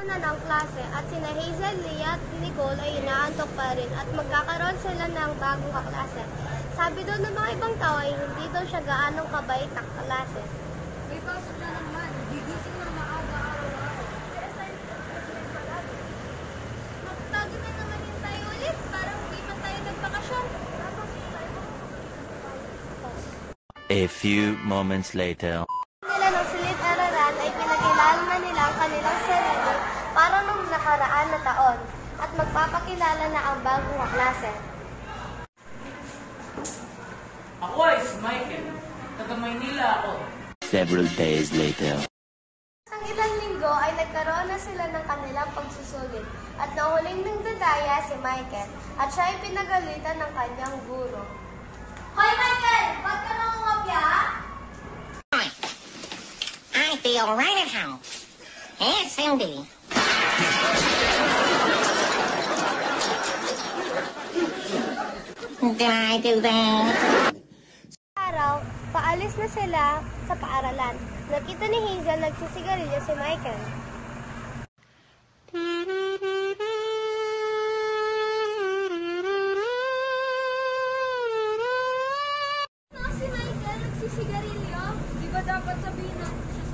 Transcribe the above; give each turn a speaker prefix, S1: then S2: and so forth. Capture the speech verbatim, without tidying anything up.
S1: na ng klase at sina Hazel, Leah at Nicole ay inaantok pa rin at magkakaroon sila ng bagong kaklase. Sabi daw ng mga ibang tao ay hindi daw siya gaanong kabait na kaklase.
S2: May pasok na naman. Gigising na maaga araw-araw.
S1: Magbago na naman yun tayo ulit. Parang hindi pa tayo nagbakasyon.
S3: A few moments later.
S1: Nila ng silid-aralan ay pinakilala na nila ang kanilang sarili para nung nakaraan na taon at magpapakilala na ang bagong kaklase.
S4: Ako ay si Michael. Taga Maynila ako.
S3: Several days later.
S1: Ang ilang linggo ay nagkaroon na sila ng kanilang pagsusulit at nahuling nagdadaya si Michael at siya ay pinagalitan ng kanyang guro. Hoy Michael! Ba't ka nangungopya?
S5: I feel right at home. Yes, Cindy. Did I do that?
S1: Araw, paalis na sila sa paaralan. Nakita ni Hazel nagsisigarilyo si Michael.
S2: Si Michael, nagsisigarilyo. Di ba dapat sabihin na